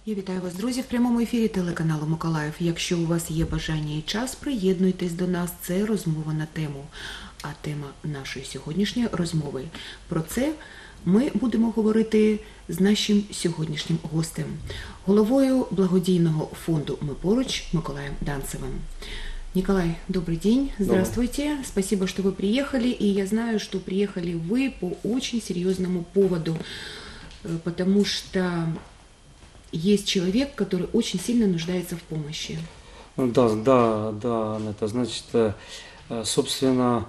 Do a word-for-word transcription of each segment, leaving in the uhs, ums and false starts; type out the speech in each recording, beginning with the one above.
Я вітаю вас, друзі, в прямому ефірі телеканалу Миколаїв. Якщо у вас є бажання і час, приєднуйтесь до нас. Це розмова на тему. А тема нашої сьогоднішньої розмови. Про це ми будемо говорити з нашим сьогоднішнім гостем, головою благодійного фонду «Ми поруч» Миколаем Данцевым. Николай, добрый день, здравствуйте, добрый. Спасибо, что вы приехали, и я знаю, что приехали вы по очень серьезному поводу, потому что есть человек, который очень сильно нуждается в помощи. Да, да, да, это значит, собственно,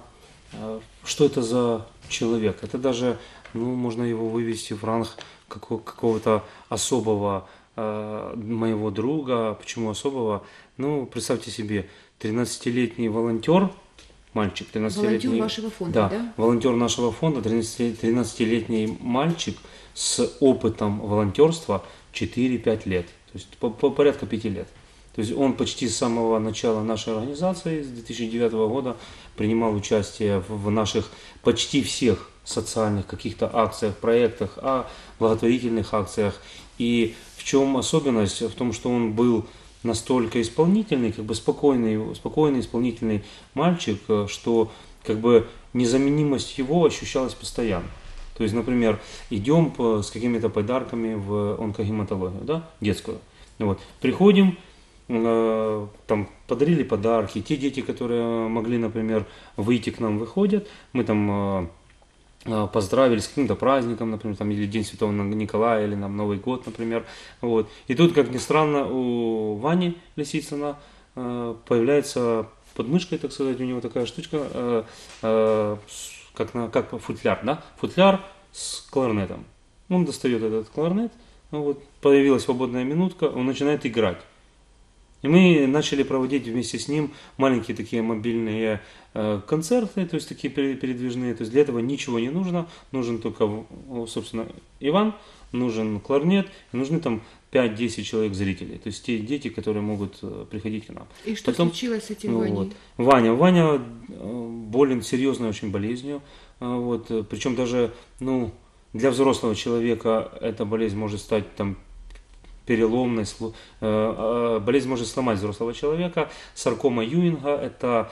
что это за человек? Это даже, ну, можно его вывести в ранг какого-то особого моего друга. Почему особого? Ну, представьте себе, тринадцатилетний волонтер, мальчик, тринадцатилетний... Волонтер вашего фонда, да? Да, волонтер нашего фонда, тринадцатилетний мальчик с опытом волонтерства четыре-пять лет, то есть по, по порядка пяти лет. То есть он почти с самого начала нашей организации, с две тысячи девятого года, принимал участие в, в наших почти всех социальных каких-то акциях, проектах, а благотворительных акциях. И в чем особенность? В том, что он был настолько исполнительный, как бы спокойный, спокойный исполнительный мальчик, что как бы незаменимость его ощущалась постоянно. То есть, например, идем с какими-то подарками в онкогематологию, да, детскую. Вот. Приходим, э, там подарили подарки. Те дети, которые могли, например, выйти к нам, выходят. Мы там э, поздравили с каким-то праздником, например, там, или День Святого Николая, или нам Новый год, например. Вот. И тут, как ни странно, у Вани Лисицына э, появляется под мышкой, так сказать, у него такая штучка, э, э, Как, на, как футляр, да? Футляр с кларнетом. Он достает этот кларнет, вот, появилась свободная минутка, он начинает играть. И мы начали проводить вместе с ним маленькие такие мобильные э, концерты, то есть такие передвижные. То есть для этого ничего не нужно, нужен только, собственно, Иван, нужен кларнет, и нужны там пять-десять человек зрителей, то есть те дети, которые могут приходить к нам. И что Потом, случилось с этим ну, Ваней? Вот. Ваня, Ваня болен серьезной очень болезнью, вот, причем даже, ну, для взрослого человека эта болезнь может стать там переломной, болезнь может сломать взрослого человека. Саркома Юинга, это,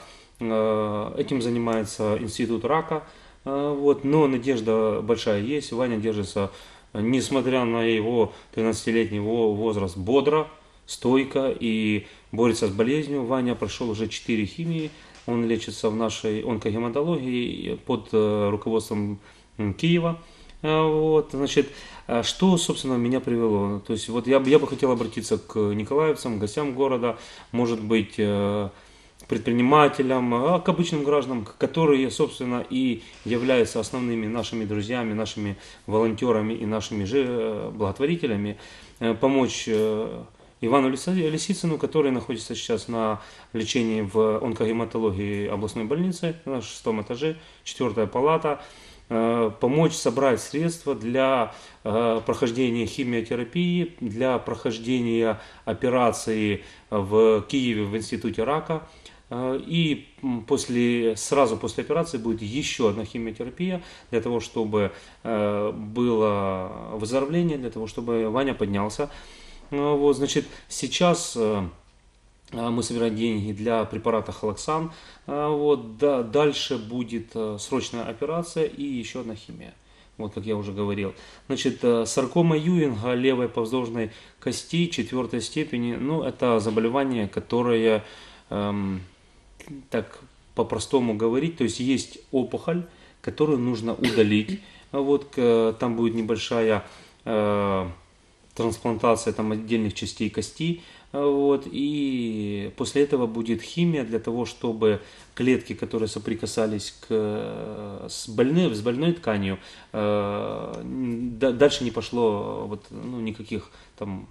этим занимается институт рака, вот, но надежда большая есть, Ваня держится, несмотря на его тринадцатилетний возраст, бодро, стойко и борется с болезнью. Ваня прошел уже четыре химии, он лечится в нашей онкогематологии под руководством Киева. Вот, значит, что, собственно, меня привело? То есть, вот я, я бы хотел обратиться к николаевцам, гостям города, может быть, предпринимателям, а к обычным гражданам, которые, собственно, и являются основными нашими друзьями, нашими волонтерами и нашими же благотворителями, помочь Ивану Лисицыну, который находится сейчас на лечении в онкогематологии областной больницы на шестом этаже, четвертая палата, помочь собрать средства для прохождения химиотерапии, для прохождения операции в Киеве в институте рака. И после, сразу после операции будет еще одна химиотерапия для того, чтобы было выздоровление, для того, чтобы Ваня поднялся. Вот, значит, сейчас мы собираем деньги для препарата Холоксан. Вот, да, дальше будет срочная операция и еще одна химия. Вот, как я уже говорил. Значит, саркома Юинга левой повздоржной кости четвертой степени, ну, это заболевание, которое, эм, так по-простому говорить, то есть есть опухоль, которую нужно удалить. Вот, там будет небольшая э, трансплантация там отдельных частей кости. Вот, и после этого будет химия для того, чтобы клетки, которые соприкасались к, с, больной, с больной тканью, э, дальше не пошло вот, ну, никаких там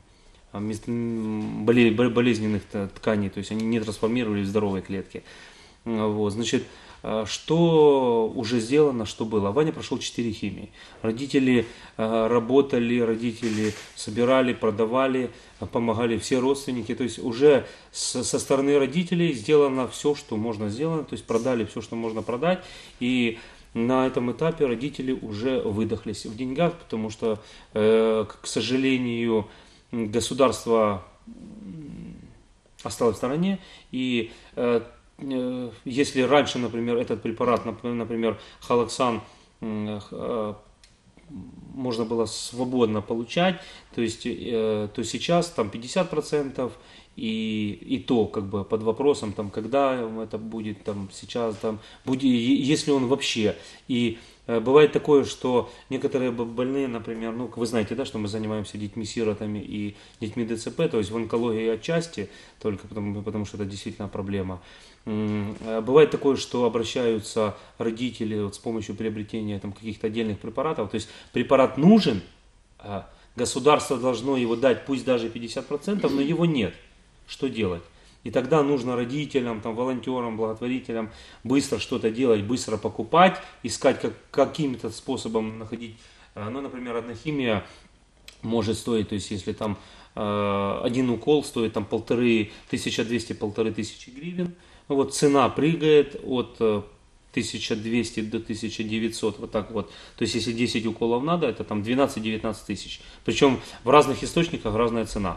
болезненных тканей, то есть они не трансформировались в здоровые клетки. Вот, значит, что уже сделано, что было. Ваня прошел четыре химии. Родители работали, родители собирали, продавали, помогали все родственники. То есть уже со стороны родителей сделано все, что можно сделать. То есть продали все, что можно продать. И на этом этапе родители уже выдохлись в деньгах, потому что, к сожалению, государство осталось в стороне, и э, э, если раньше, например, этот препарат, например, Халоксан, э, можно было свободно получать, то есть, э, то сейчас там пятьдесят процентов, и, и то как бы под вопросом, там, когда это будет, там, сейчас, там, будет, если он вообще. И э, бывает такое, что некоторые больные, например, ну, вы знаете, да, что мы занимаемся детьми-сиротами и детьми ДЦП, то есть в онкологии отчасти, только потому, потому что это действительно проблема. Бывает такое, что обращаются родители вот с помощью приобретения там, каких-то отдельных препаратов, то есть препарат нужен, государство должно его дать, пусть даже пятьдесят процентов, но его нет. Что делать? И тогда нужно родителям, там, волонтерам, благотворителям быстро что-то делать, быстро покупать, искать как, каким-то способом находить. Ну, например, одна химия может стоить, то есть если там э, один укол стоит там полторы, тысяча двести, полторы тысячи гривен, вот цена прыгает от э, тысяча двести до тысячи девятисот, вот так вот. То есть если десять уколов надо, это там двенадцать-девятнадцать тысяч. Причем в разных источниках разная цена.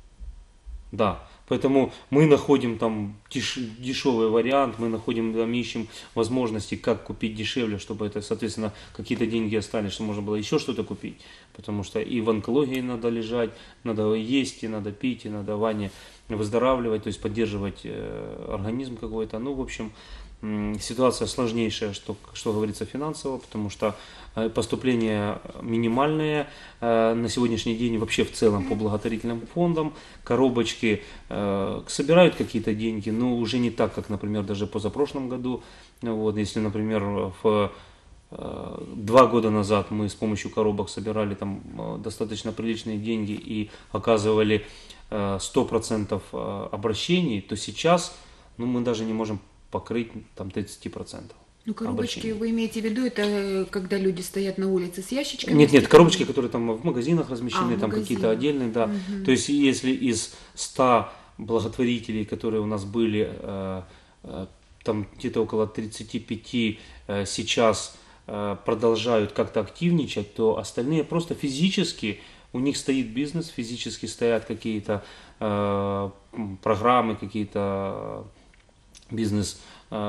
Да. Поэтому мы находим там деш, дешевый вариант, мы находим, там, ищем возможности, как купить дешевле, чтобы это, соответственно, какие-то деньги остались, чтобы можно было еще что-то купить. Потому что и в онкологии надо лежать, надо есть, и надо пить, и надо ванне выздоравливать, то есть поддерживать э, организм какой-то. Ну, в общем, э, ситуация сложнейшая, что, что говорится, финансово, потому что э, поступления минимальные э, на сегодняшний день вообще в целом по благотворительным фондам, коробочки э, собирают какие-то деньги, но уже не так, как, например, даже позапрошлом году. Вот, если, например, в Два года назад мы с помощью коробок собирали там достаточно приличные деньги и оказывали сто процентов обращений, то сейчас ну, мы даже не можем покрыть там тридцать процентов. Ну, коробочки, вы имеете в виду, это когда люди стоят на улице с ящичками? Нет, нет, коробочки, которые там в магазинах размещены, а, там магазин. какие-то отдельные, да. Угу. То есть если из ста благотворителей, которые у нас были, там где-то около тридцати пяти сейчас продолжают как-то активничать, то остальные просто физически, у них стоит бизнес, физически стоят какие-то э, программы, какие-то бизнес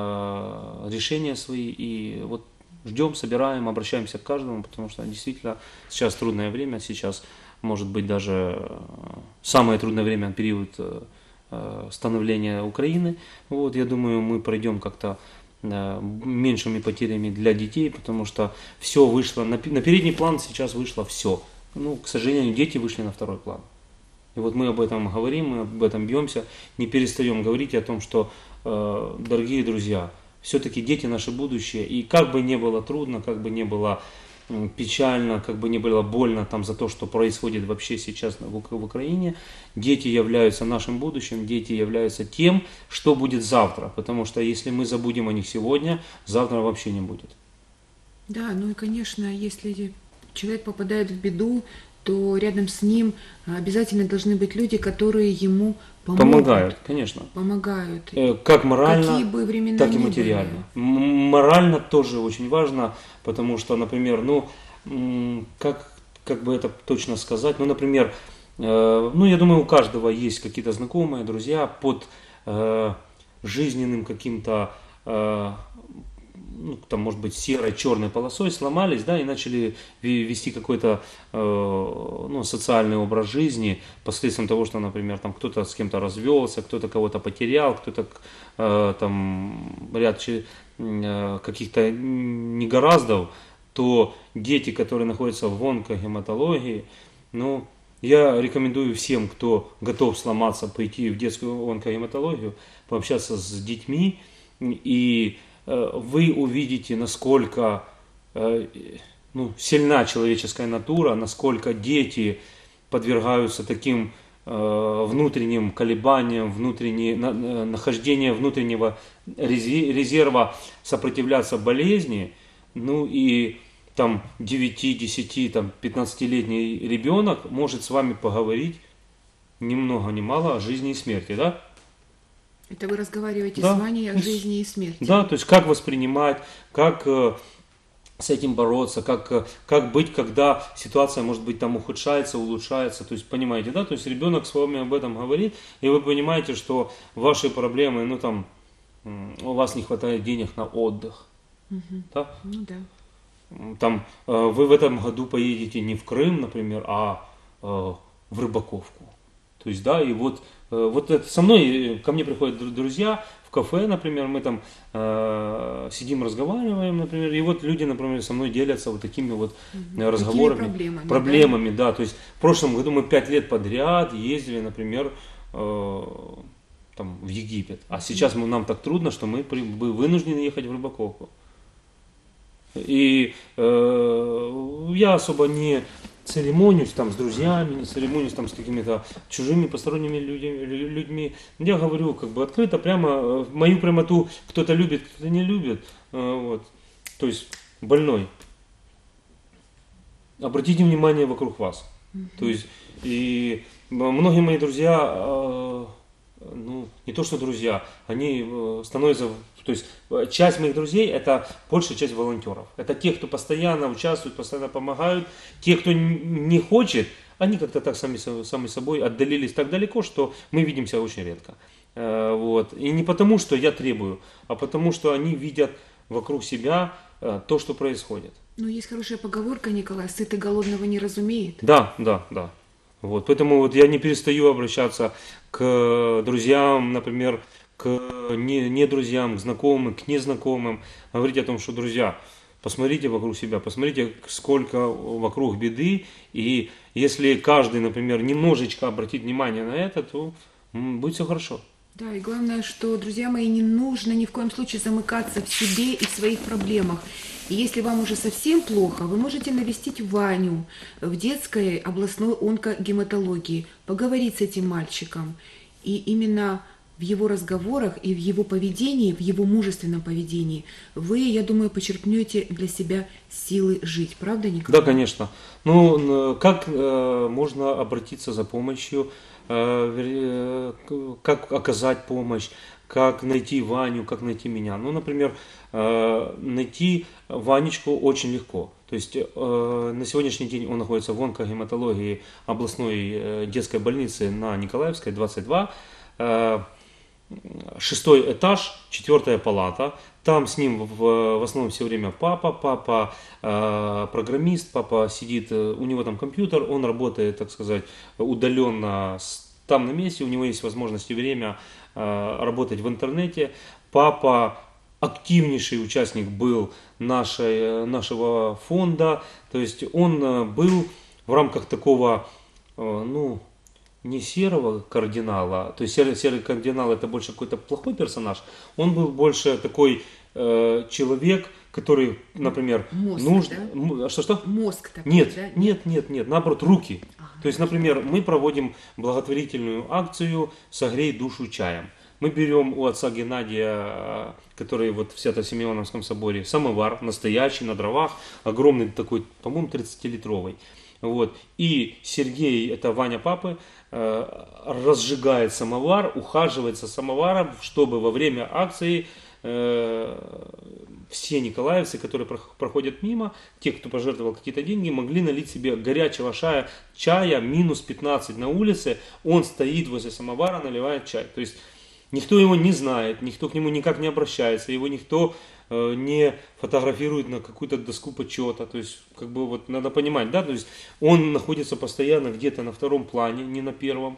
э, решения свои, и вот ждем, собираем, обращаемся к каждому, потому что действительно сейчас трудное время, сейчас может быть даже самое трудное время, период э, становления Украины. Вот, я думаю, мы пройдем как-то меньшими потерями для детей, потому что все вышло, на, на передний план сейчас вышло все. Ну, к сожалению, дети вышли на второй план. И вот мы об этом говорим, мы об этом бьемся, не перестаем говорить о том, что, э, дорогие друзья, все-таки дети наше будущее, и как бы не было трудно, как бы не было печально, как бы не было больно там за то, что происходит вообще сейчас в, в Украине, дети являются нашим будущим, дети являются тем, что будет завтра, потому что если мы забудем о них сегодня, завтра вообще не будет. Да, ну и конечно, если человек попадает в беду, то рядом с ним обязательно должны быть люди, которые ему помогут. Помогают, конечно. Помогают. Как морально, Какие бы времена так и ни материально. были. Морально тоже очень важно, потому что, например, ну, как, как бы это точно сказать, ну, например, ну, я думаю, у каждого есть какие-то знакомые, друзья под э, жизненным каким-то э, ну, там, может быть, серой, черной полосой сломались, да, и начали вести какой-то э, ну, социальный образ жизни, последствием того, что, например, там кто-то с кем-то развелся, кто-то кого-то потерял, кто-то э, там ряд э, каких-то негораздов, то дети, которые находятся в онкогематологии, ну, я рекомендую всем, кто готов сломаться, пойти в детскую онкогематологию, пообщаться с детьми, и вы увидите, насколько ну, сильна человеческая натура, насколько дети подвергаются таким внутренним колебаниям, внутреннее, нахождение внутреннего резерва сопротивляться болезни. Ну и там девяти, десяти, там, пятнадцатилетний ребенок может с вами поговорить ни много ни мало о жизни и смерти, да? Это вы разговариваете да. с Ваней о жизни и смерти. Да, то есть как воспринимать, как, с этим бороться, как, э, как быть, когда ситуация, может быть, там ухудшается, улучшается, то есть, понимаете, да, то есть ребенок с вами об этом говорит, и вы понимаете, что ваши проблемы, ну там, м, у вас не хватает денег на отдых, Мгм. да, Ну да. М, там, э, вы в этом году поедете не в Крым, например, а э, в Рыбаковку, то есть, да, и вот, э, вот это со мной, э, ко мне приходят дру- друзья в кафе, например, мы там э, сидим, разговариваем, например, и вот люди, например, со мной делятся вот такими вот э, Мгм. разговорами, Такими проблемами, да? проблемами, да, то есть в прошлом году мы пять лет подряд ездили, например, э, там, в Египет, а сейчас мы, нам так трудно, что мы при- бы вынуждены ехать в Рыбаковку. И э, я особо не церемонюсь там с друзьями, не церемонюсь там с какими-то чужими посторонними людьми, лю- людьми. Я говорю как бы открыто, прямо, э, мою прямоту кто-то любит, кто-то не любит. Э, вот. То есть больной. Обратите внимание вокруг вас. То есть и многие мои друзья, э, ну, не то что друзья, они э, становятся, то есть э, часть моих друзей это большая часть волонтеров. Это те, кто постоянно участвует, постоянно помогают. Те, кто н- не хочет, они как-то так сами, со- сами собой отдалились так далеко, что мы видимся очень редко. Э, Вот. И не потому, что я требую, а потому, что они видят вокруг себя э, то, что происходит. Ну, есть хорошая поговорка, Николай, сытый голодного не разумеет. Да, да, да. Вот, поэтому вот я не перестаю обращаться к друзьям, например, к не, не друзьям, к знакомым, к незнакомым, говорить о том, что, друзья, посмотрите вокруг себя, посмотрите, сколько вокруг беды, и если каждый, например, немножечко обратит внимание на это, то м, будет все хорошо. Да, и главное, что, друзья мои, не нужно ни в коем случае замыкаться в себе и в своих проблемах. И если вам уже совсем плохо, вы можете навестить Ваню в детской областной онкогематологии, поговорить с этим мальчиком. И именно в его разговорах и в его поведении, в его мужественном поведении вы, я думаю, почерпнете для себя силы жить. Правда, Николай? Да, конечно. Ну, н- как э, можно обратиться за помощью, э, вернее, к- как оказать помощь, как найти Ваню, как найти меня? Ну, например, э, найти Ванечку очень легко. То есть э, на сегодняшний день он находится в онкогематологии областной э, детской больницы на Николаевской, двадцать два. Э, Шестой этаж, четвертая палата. Там с ним в, в основном все время папа, папа э, программист, папа сидит, э, у него там компьютер, он работает, так сказать, удаленно с- там на месте, у него есть возможность и время э, работать в интернете. Папа активнейший участник был нашей, э, нашего фонда, то есть он э, был в рамках такого, э, ну, не серого кардинала, то есть серый, серый кардинал это больше какой-то плохой персонаж, он был больше такой э, человек, который, например, Мозг, нужно... да? м, Что-что? Мозг такой, Нет, да? нет, нет, нет, наоборот, руки. Ага, То есть, например, мы проводим благотворительную акцию «Согрей душу чаем». Мы берем у отца Геннадия, э, который вот в Свято-Симеоновском соборе, самовар настоящий, на дровах, огромный такой, по-моему, тридцатилитровый. Вот. И Сергей, это Ваня папы, э, разжигает самовар, ухаживает за самоваром, чтобы во время акции э, все николаевцы, которые прох- проходят мимо, те, кто пожертвовал какие-то деньги, могли налить себе горячего чая, чая минус пятнадцать на улице, он стоит возле самовара, наливает чай. То есть никто его не знает, никто к нему никак не обращается, его никто э, не фотографирует на какую-то доску почета. То есть, как бы вот надо понимать, да, то есть он находится постоянно где-то на втором плане, не на первом.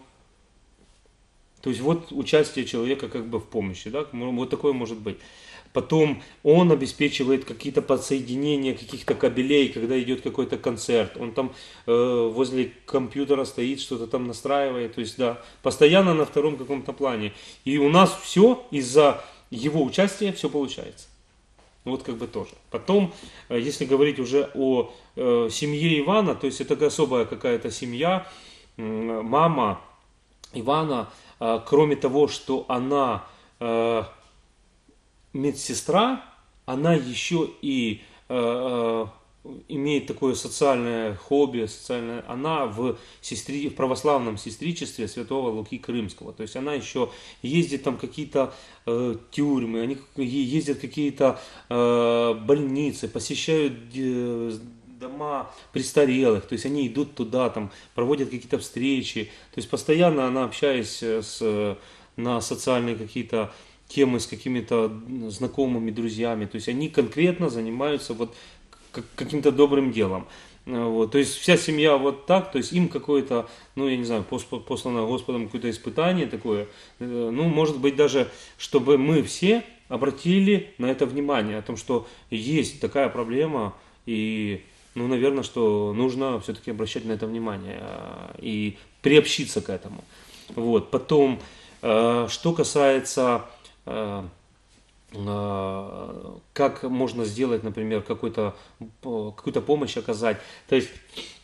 То есть вот участие человека как бы в помощи, да, вот такое может быть. Потом он обеспечивает какие-то подсоединения каких-то кабелей, когда идет какой-то концерт. Он там э, возле компьютера стоит, что-то там настраивает. То есть, да, постоянно на втором каком-то плане. И у нас все из-за его участия все получается. Вот как бы тоже. Потом, э, если говорить уже о э, семье Ивана, то есть это особая какая-то семья, м, мама Ивана, э, кроме того, что она э, медсестра, она еще и э, имеет такое социальное хобби, социальное, она в, сестри, в православном сестричестве святого Луки Крымского. То есть она еще ездит там какие-то э, тюрьмы, они ездят какие-то э, больницы, посещают э, дома престарелых, то есть они идут туда, там, проводят какие-то встречи, то есть постоянно она, общаясь с, на социальные какие-то темы с какими-то знакомыми, друзьями, то есть они конкретно занимаются вот каким-то добрым делом. Вот, то есть вся семья вот так, то есть им какое-то, ну я не знаю, послано Господом какое-то испытание такое, ну может быть даже, чтобы мы все обратили на это внимание, о том, что есть такая проблема, и ну, наверное, что нужно все-таки обращать на это внимание и приобщиться к этому. Вот. Потом, что касается, как можно сделать, например, какую-то какую-то помощь оказать. То есть,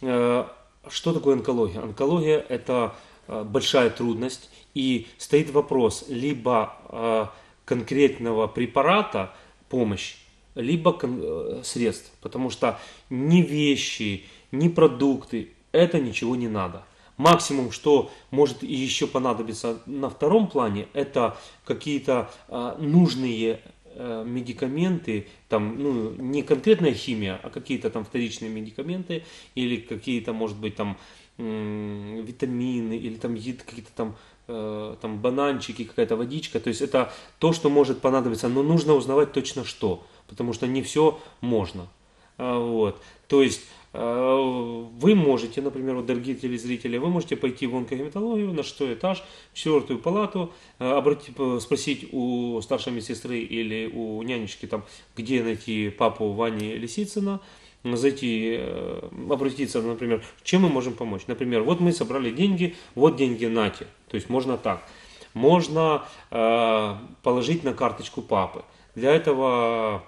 что такое онкология? Онкология – это большая трудность, и стоит вопрос либо конкретного препарата, помощь, либо средств, потому что ни вещи, ни продукты, это ничего не надо. Максимум, что может еще понадобиться на втором плане, это какие-то а, нужные а, медикаменты, там, ну, не конкретная химия, а какие-то там вторичные медикаменты, или какие-то, может быть, там м- витамины, или там какие-то там там бананчики, какая-то водичка, то есть это то, что может понадобиться, но нужно узнавать точно что, потому что не все можно. Вот. То есть вы можете, например, вот, дорогие телезрители, вы можете пойти в онкогематологию на шестой этаж, в четвертую палату, обратить, спросить у старшей медсестры или у нянечки, там, где найти папу Вани Лисицына, зайти, обратиться, например, чем мы можем помочь. Например, вот мы собрали деньги, вот деньги нате. То есть можно так. Можно э, положить на карточку папы. Для этого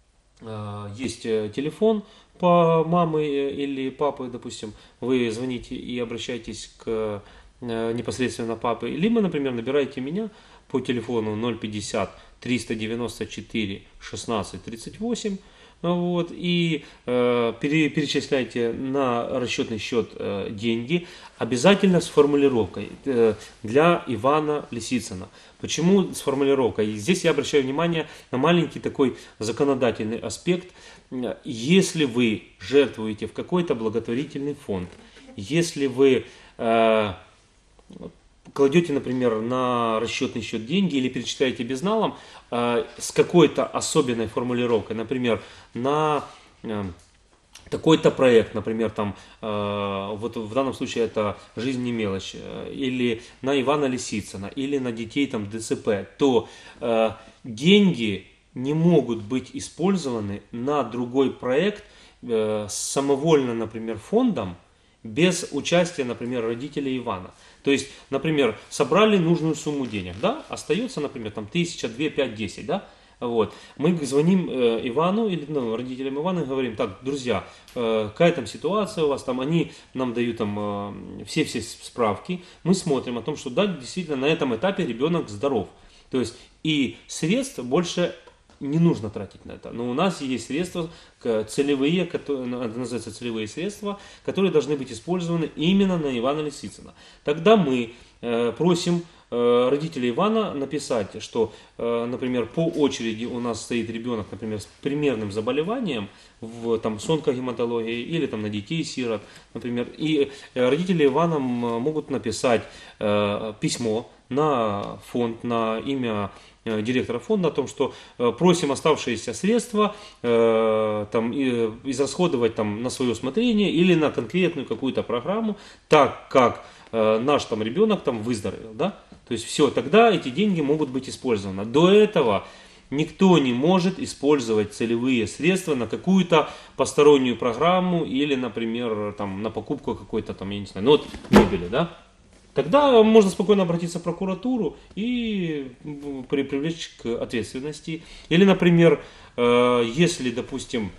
э, есть телефон по мамы или папы, допустим. Вы звоните и обращаетесь к э, непосредственно папе. Либо, например, набираете меня по телефону ноль пятьдесят триста девяносто четыре шестнадцать тридцать восемь. Вот, и э, пере, перечисляйте на расчетный счет э, деньги, обязательно с формулировкой э, для Ивана Лисицына. Почему с формулировкой? Здесь я обращаю внимание на маленький такой законодательный аспект. Если вы жертвуете в какой-то благотворительный фонд, если вы э, кладете, например, на расчетный счет деньги или перечисляете безналом э, с какой-то особенной формулировкой, например, на э, такой-то проект, например, там, э, вот в данном случае это «Жизнь не мелочь», э, или на Ивана Лисицына, или на детей там, ДЦП, то э, деньги не могут быть использованы на другой проект э, самовольно, например, фондом, без участия, например, родителей Ивана. То есть, например, собрали нужную сумму денег, да, остается, например, там тысяча, две, пять, десять, да, вот. Мы звоним э, Ивану или ну, родителям Ивана и говорим: так, друзья, э, какая там ситуация у вас, там они нам дают там э, все-все справки, мы смотрим о том, что да, действительно на этом этапе ребенок здоров, то есть и средств больше не нужно тратить на это. Но у нас есть средства целевые, которые, это называется целевые средства, которые должны быть использованы именно на Ивана Лисицына. Тогда мы э, просим э, родителей Ивана написать, что, э, например, по очереди у нас стоит ребенок, например, с примерным заболеванием, в, там, с онкогематологией или там, на детей-сирот, например. И э, родители Ивана могут написать э, письмо на фонд, на имя директора фонда о том, что э, просим оставшиеся средства э, там, э, израсходовать там, на свое усмотрение или на конкретную какую-то программу, так как э, наш там, ребенок там, выздоровел. Да? То есть все, тогда эти деньги могут быть использованы. До этого никто не может использовать целевые средства на какую-то постороннюю программу или, например, там, на покупку какой-то там, я не знаю, ну вот мебели, да? Тогда можно спокойно обратиться в прокуратуру и привлечь к ответственности. Или, например, если, допустим,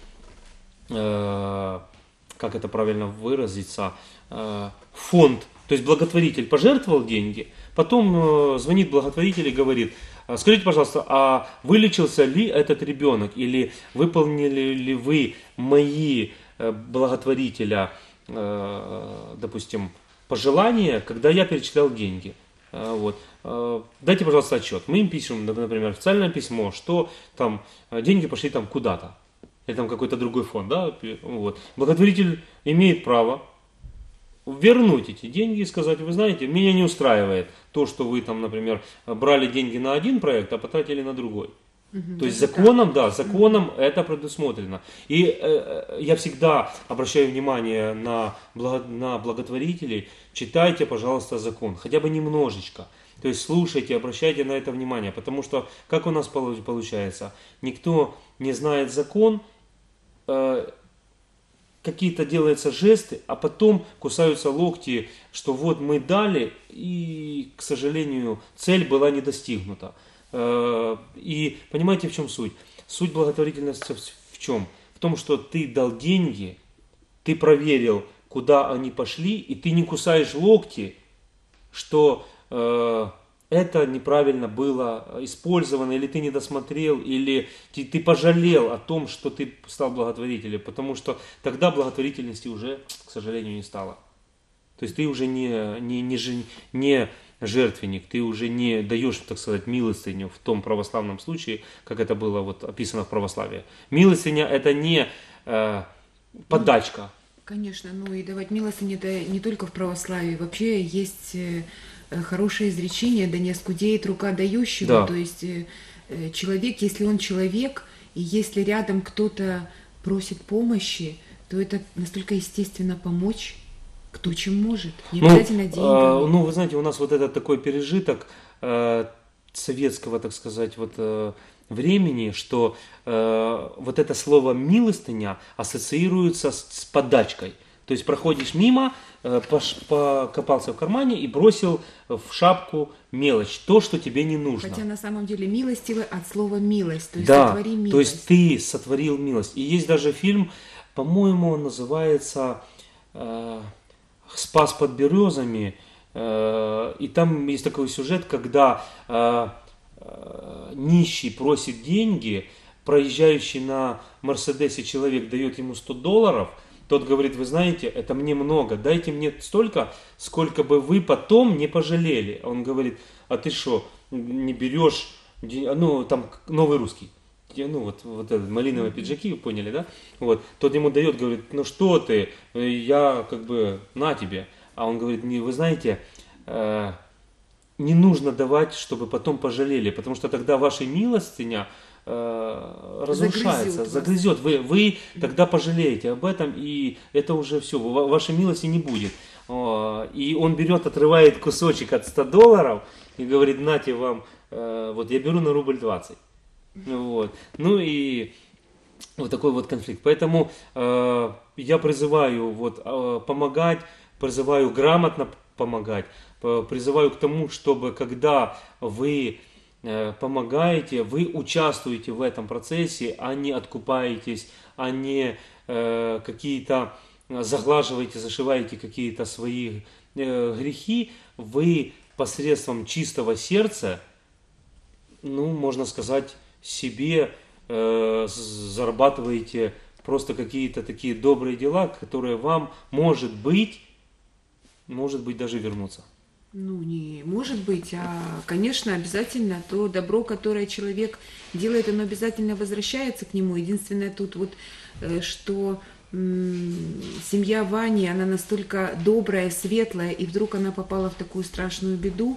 как это правильно выразиться, фонд, то есть благотворитель пожертвовал деньги, потом звонит благотворитель и говорит: скажите, пожалуйста, а вылечился ли этот ребенок или выполнили ли вы мои э, благотворителя, э, допустим, пожелание, когда я перечислял деньги. Э, вот. Э, дайте, пожалуйста, отчет. Мы им пишем, например, официальное письмо, что там э, деньги пошли там куда-то. Или там какой-то другой фонд. Да? Вот. Благотворитель имеет право вернуть эти деньги и сказать: вы знаете, меня не устраивает то, что вы там, например, брали деньги на один проект, а потратили на другой. Мгм, То есть даже законом, так. да, законом это предусмотрено. И э, я всегда обращаю внимание на, благо, на благотворителей. Читайте, пожалуйста, закон, хотя бы немножечко. То есть слушайте, обращайте на это внимание, потому что как у нас получается, никто не знает закон, э, какие-то делаются жесты, а потом кусаются локти, что вот мы дали, и, к сожалению, цель была не достигнута. И понимаете, в чем суть? Суть благотворительности в чем? В том, что ты дал деньги, ты проверил, куда они пошли, и ты не кусаешь локти, что э, это неправильно было использовано, или ты не досмотрел, или ты, ты пожалел о том, что ты стал благотворителем, потому что тогда благотворительности уже, к сожалению, не стало. То есть ты уже не, не, не, не, не жертвенник, ты уже не даешь, так сказать, милостыню в том православном случае, как это было вот описано в православии. Милостыня это не э, подачка. Конечно, ну и давать милостыню это не только в православии. Вообще есть э, хорошее изречение: да не оскудеет рука дающего. Да. То есть э, э, человек, если он человек, и если рядом кто-то просит помощи, то это настолько естественно помочь, кто чем может. Не обязательно ну, деньгами. Э, ну, вы знаете, у нас вот этот такой пережиток э, советского, так сказать, вот э, времени, что э, вот это слово милостыня ассоциируется с, с подачкой. То есть проходишь мимо, э, пош, покопался в кармане и бросил в шапку мелочь, то, что тебе не нужно. Хотя на самом деле милостивый от слова милость, то есть да, сотвори милость. то есть ты сотворил милость. И есть даже фильм, по-моему, он называется э, «Спас под березами», э, и там есть такой сюжет, когда э, э, нищий просит деньги, проезжающий на Мерседесе человек дает ему сто долларов, тот говорит: вы знаете, это мне много, дайте мне столько, сколько бы вы потом не пожалели. А он говорит: а ты что, не берешь, ну там новый русский. Ну вот, вот этот малиновые пиджаки, вы поняли, да? Вот, тот ему дает, говорит: ну что ты, я как бы на тебе. А он говорит: не, вы знаете, э, не нужно давать, чтобы потом пожалели, потому что тогда ваша милостыня э, разрушается, Загрызет загрызет. Вы, вы тогда пожалеете об этом, и это уже все, вашей милости не будет. О, и он берет, отрывает кусочек от ста долларов и говорит: нате вам, э, вот я беру на рубль двадцать. Вот. Ну и вот такой вот конфликт. Поэтому э, я призываю вот, э, помогать, призываю грамотно помогать, э, призываю к тому, чтобы когда вы э, помогаете, вы участвуете в этом процессе, а не откупаетесь, а не э, какие-то заглаживаете, зашиваете какие-то свои э, грехи, вы посредством чистого сердца, ну, можно сказать, себе э, зарабатываете просто какие-то такие добрые дела, которые вам, может быть, может быть, даже вернутся. Ну, не может быть, а, конечно, обязательно то добро, которое человек делает, оно обязательно возвращается к нему. Единственное тут вот, э, что м- семья Вани, она настолько добрая, светлая, и вдруг она попала в такую страшную беду.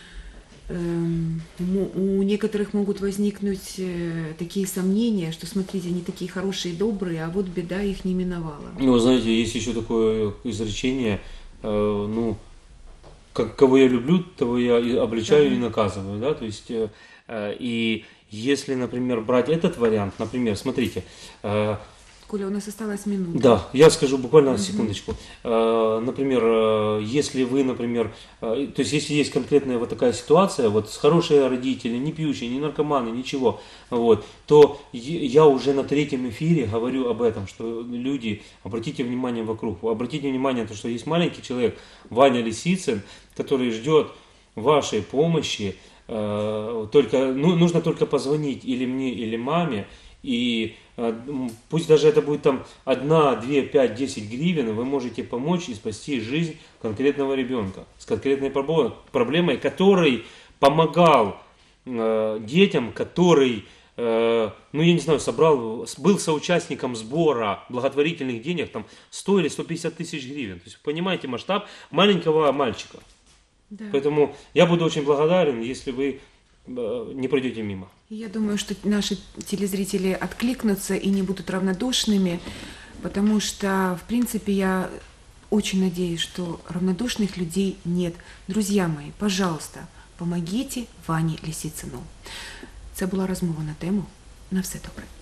У некоторых могут возникнуть такие сомнения, что, смотрите, они такие хорошие и добрые, а вот беда их не миновала. Ну, знаете, есть еще такое изречение, э, ну, как, кого я люблю, того я и обличаю, да, и наказываю, да, то есть, э, и если, например, брать этот вариант, например, смотрите, э, Коля, у нас осталась минута. Да, я скажу буквально Угу. секундочку. Например, если вы, например, то есть если есть конкретная вот такая ситуация, вот с хорошие родители, не пьющие, не наркоманы, ничего, вот, то я уже на третьем эфире говорю об этом, что люди, обратите внимание вокруг, обратите внимание на то, что есть маленький человек, Ваня Лисицын, который ждет вашей помощи, только, ну, нужно только позвонить или мне, или маме, и э, м, пусть даже это будет там одна, две, пять, десять гривен, вы можете помочь и спасти жизнь конкретного ребенка с конкретной проблемой, проблемой, который помогал э, детям, который, э, ну я не знаю, собрал, был соучастником сбора благотворительных денег, там сто или сто пятьдесят тысяч гривен. То есть вы понимаете масштаб маленького мальчика. Да. Поэтому я буду очень благодарен, если вы э, не пройдете мимо. Я думаю, что наши телезрители откликнутся и не будут равнодушными, потому что, в принципе, я очень надеюсь, что равнодушных людей нет. Друзья мои, пожалуйста, помогите Вані Лісіцину. Це була розмова на тему. На все добре.